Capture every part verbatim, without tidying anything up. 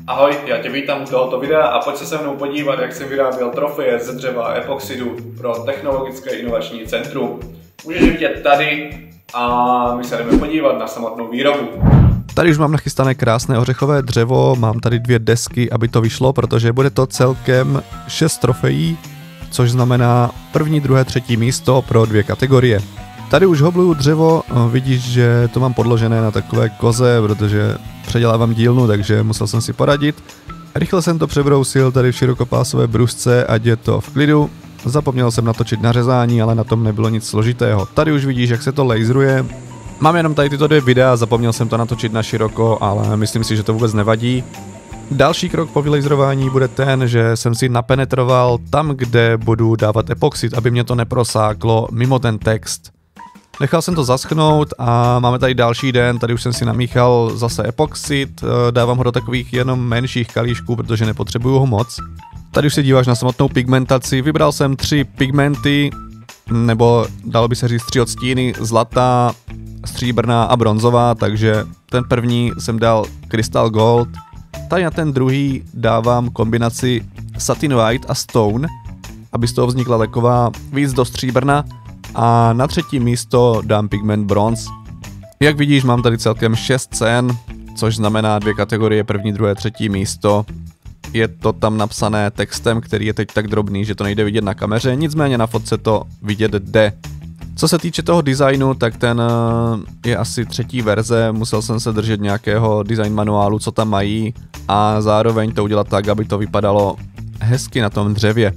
Ahoj, já tě vítám u tohoto videa a pojď se se mnou podívat, jak jsem vyráběl trofeje ze dřeva epoxidu pro Technologické inovační centrum. Můžeš je vidět tady a my se jdeme podívat na samotnou výrobu. Tady už mám nachystané krásné ořechové dřevo, mám tady dvě desky, aby to vyšlo, protože bude to celkem šest trofejí, což znamená první, druhé, třetí místo pro dvě kategorie. Tady už hobluju dřevo, vidíš, že to mám podložené na takové koze, protože předělávám dílnu, takže musel jsem si poradit. Rychle jsem to přebrousil tady v širokopásové brusce, ať je to v klidu. Zapomněl jsem natočit nařezání, ale na tom nebylo nic složitého. Tady už vidíš, jak se to laseruje. Mám jenom tady tyto dvě videa, zapomněl jsem to natočit na široko, ale myslím si, že to vůbec nevadí. Další krok po vylaserování bude ten, že jsem si napenetroval tam, kde budu dávat epoxid, aby mě to neprosáklo mimo ten text. Nechal jsem to zaschnout a máme tady další den, tady už jsem si namíchal zase epoxid, dávám ho do takových jenom menších kalíšků, protože nepotřebuju ho moc. Tady už se díváš na samotnou pigmentaci, vybral jsem tři pigmenty, nebo dalo by se říct tři odstíny, zlatá, stříbrná a bronzová, takže ten první jsem dal Crystal Gold, tady na ten druhý dávám kombinaci Satin White a Stone, aby z toho vznikla taková víc do stříbrna. A na třetí místo dám pigment Bronze. Jak vidíš, mám tady celkem šest cen, což znamená dvě kategorie, první, druhé, třetí místo. Je to tam napsané textem, který je teď tak drobný, že to nejde vidět na kameře, nicméně na fotce to vidět jde. Co se týče toho designu, tak ten je asi třetí verze, musel jsem se držet nějakého design manuálu, co tam mají, a zároveň to udělat tak, aby to vypadalo hezky na tom dřevě.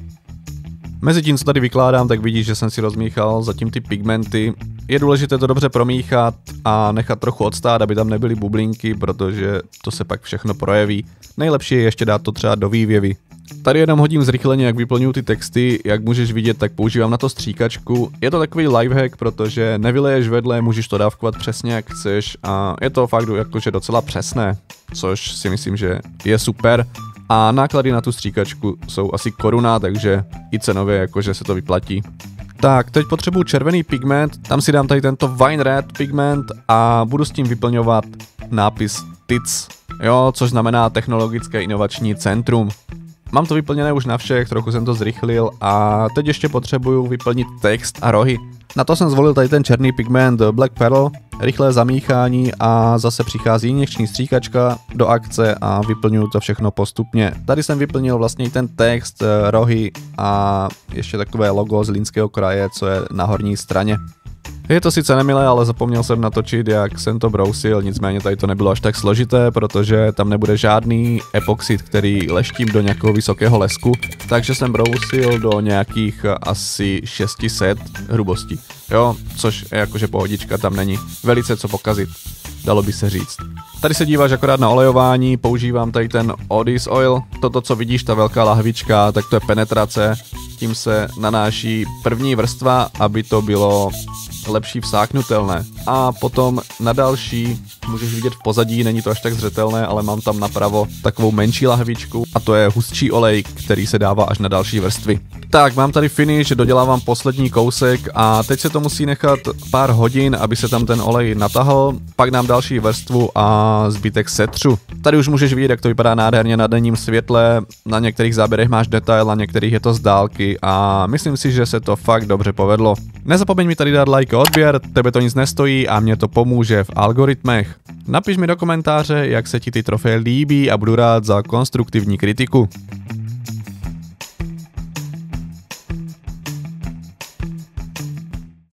Mezi tím, co tady vykládám, tak vidíš, že jsem si rozmíchal zatím ty pigmenty. Je důležité to dobře promíchat a nechat trochu odstát, aby tam nebyly bublinky, protože to se pak všechno projeví. Nejlepší je ještě dát to třeba do vývěvy. Tady jenom hodím zrychleně, jak vyplňuji ty texty, jak můžeš vidět, tak používám na to stříkačku. Je to takový lifehack, protože nevyleješ vedle, můžeš to dávkovat přesně jak chceš a je to fakt jakože docela přesné, což si myslím, že je super. A náklady na tu stříkačku jsou asi koruna, takže i cenově jakože se to vyplatí. Tak, teď potřebuju červený pigment, tam si dám tady tento Wine Red pigment a budu s tím vyplňovat nápis T I C, jo, což znamená Technologické inovační centrum. Mám to vyplněné už na všech, trochu jsem to zrychlil a teď ještě potřebuju vyplnit text a rohy. Na to jsem zvolil tady ten černý pigment Black Pearl, rychlé zamíchání a zase přichází injekční stříkačka do akce a vyplňuju to všechno postupně. Tady jsem vyplnil vlastně ten text, rohy a ještě takové logo z Línského kraje, co je na horní straně. Je to sice nemilé, ale zapomněl jsem natočit, jak jsem to brousil, nicméně tady to nebylo až tak složité, protože tam nebude žádný epoxid, který leštím do nějakého vysokého lesku, takže jsem brousil do nějakých asi šest set hrubostí, jo, což je jakože pohodička, tam není velice co pokazit, dalo by se říct. Tady se díváš akorát na olejování, používám tady ten Odis Oil, toto co vidíš, ta velká lahvička, tak to je penetrace, tím se nanáší první vrstva, aby to bylo lepší vsáknutelné. A potom na další můžeš vidět v pozadí, není to až tak zřetelné, ale mám tam napravo takovou menší lahvičku a to je hustší olej, který se dává až na další vrstvy. Tak, mám tady finish, dodělávám poslední kousek a teď se to musí nechat pár hodin, aby se tam ten olej natahl, pak dám další vrstvu a zbytek setřu. Tady už můžeš vidět, jak to vypadá nádherně na denním světle, na některých záběrech máš detail, na některých je to z dálky a myslím si, že se to fakt dobře povedlo. Nezapomeň mi tady dát like a odběr, tebe to nic nestojí a mě to pomůže v algoritmech. Napiš mi do komentáře, jak se ti ty trofeje líbí a budu rád za konstruktivní kritiku.